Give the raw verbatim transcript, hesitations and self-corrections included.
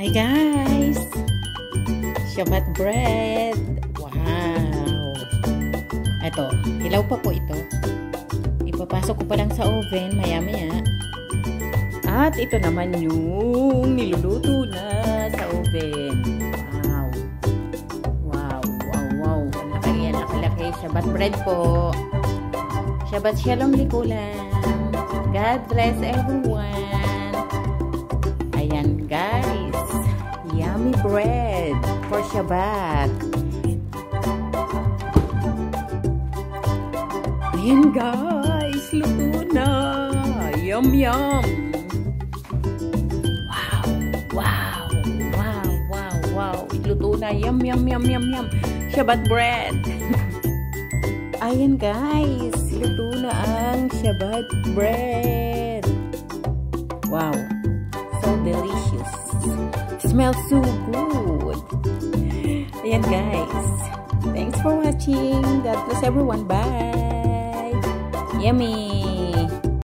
Hi guys! Shabbat bread! Wow! Ito, hilaw pa po ito. Ipapasok ko pa lang sa oven, maya-maya. At ito naman yung niluluto na sa oven. Wow! Wow! Wow! Wow! Ang laki, ang laki-laki. Shabbat bread po. Shabbat shalom likulam. God bless everyone. Ayan guys. Yummy bread for Shabbat. Ayan guys. Luto na. Yum yum. Wow. Wow. Wow. Wow. Wow. Luto na. Yum yum yum yum yum. Shabbat bread. Ayan guys. Luto na ang Shabbat bread. Wow. So delicious. Smells so good. Ayan guys. Thanks for watching. God bless everyone. Bye. Yummy.